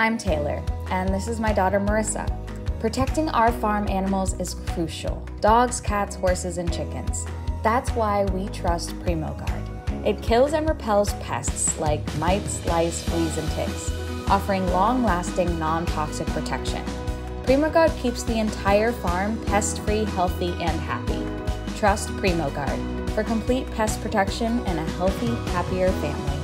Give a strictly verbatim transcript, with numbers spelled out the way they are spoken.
I'm Taylor, and this is my daughter Marissa. Protecting our farm animals is crucial. Dogs, cats, horses, and chickens. That's why we trust Premoguard. It kills and repels pests like mites, lice, fleas, and ticks, offering long-lasting, non-toxic protection. Premoguard keeps the entire farm pest-free, healthy, and happy. Trust Premoguard for complete pest protection and a healthy, happier family.